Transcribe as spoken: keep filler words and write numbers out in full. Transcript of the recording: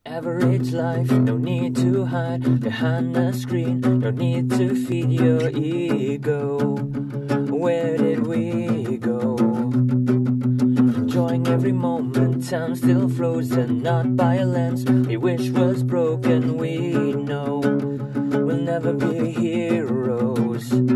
Average life, no need to hide behind a screen, no need to feed your ego. Where did we go? Enjoying every moment, time still frozen, not by a lens we wish was broken. We know we'll never be heroes.